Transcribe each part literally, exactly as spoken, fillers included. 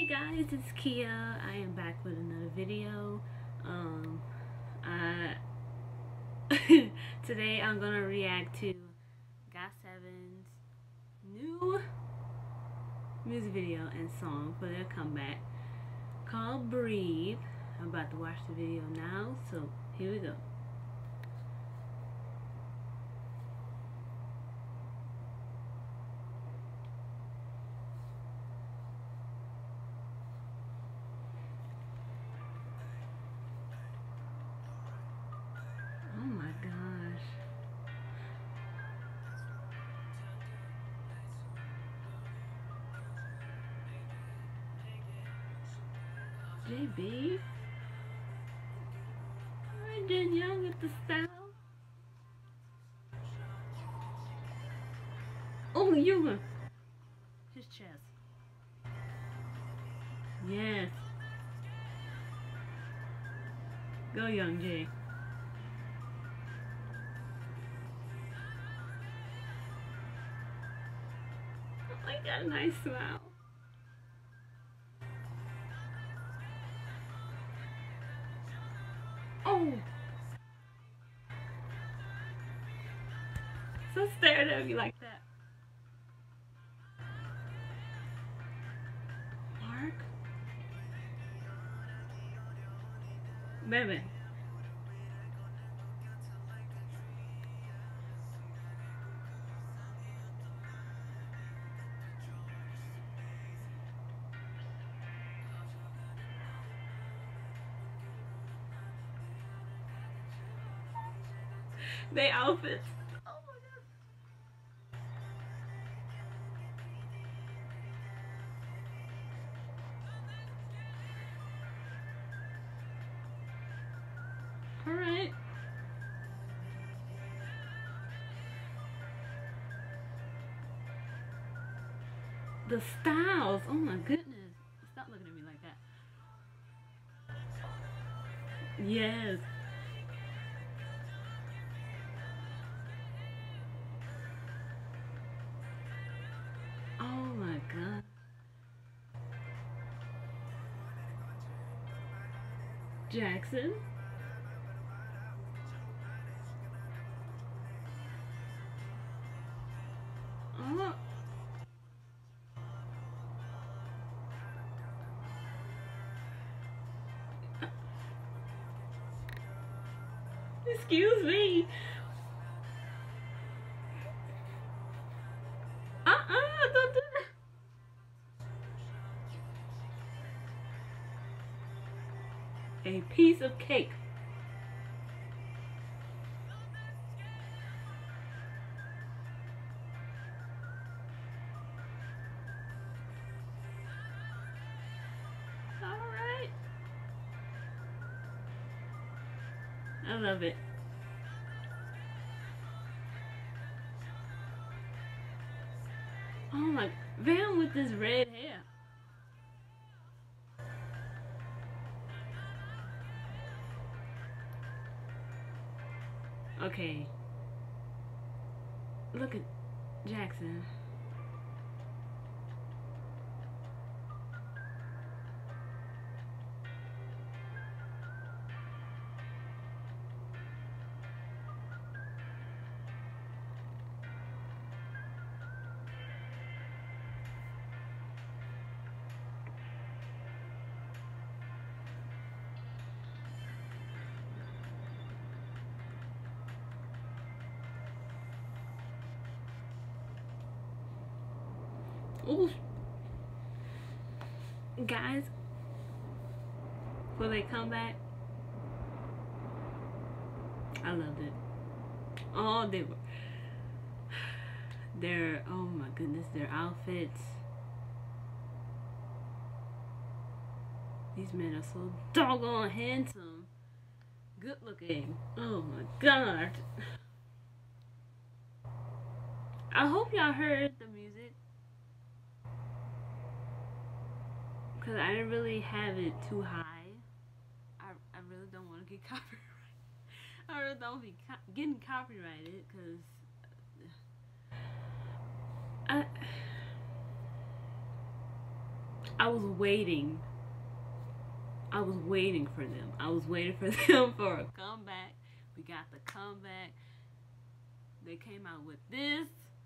guys, it's Kia. I am back with another video. Um, I today I'm gonna react to G O T seven's new music video and song for their comeback called Breathe. I'm about to watch the video now, so here we go. Oh my gosh. J B? Alright, Jen Young with the style. Oh, Yuma. His chest. Yes. Go, Young J. Oh, he got a nice smile. Oh! So stared at me like that. Mark? Baby. They outfits. Oh my god. Alright. The styles. Oh my goodness. Stop looking at me like that. Yes. Oh my god. Jackson. Oh. Excuse me. Uh-uh, don't do that. A piece of cake. All right. I love it. Oh my, Van with this red hair. Okay. Look at Jackson. Ooh. Guys, will they come back? I loved it. Oh, they were. Their, oh my goodness, their outfits. These men are so doggone handsome. Good looking. Oh my god. I hope y'all heard the music, because I didn't really have it too high. I, I really don't want to get copyrighted. I really don't be co getting copyrighted, because I I was waiting. I was waiting for them. I was waiting for them for a comeback. We got the comeback. They came out with this.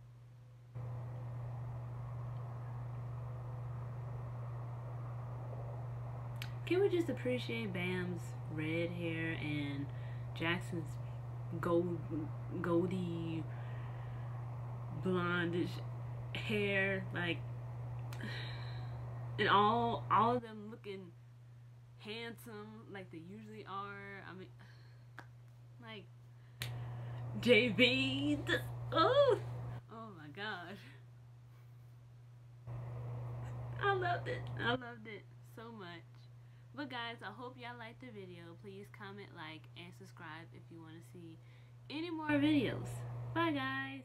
Can we just appreciate Bam's red hair and Jackson's gold, goldy, blondish hair? Like, and all, all of them looking handsome like they usually are. I mean, like J B. Oh, oh my gosh. I loved it. I loved it so much. But guys, I hope y'all liked the video. Please comment, like, and subscribe if you want to see any more videos. Bye guys.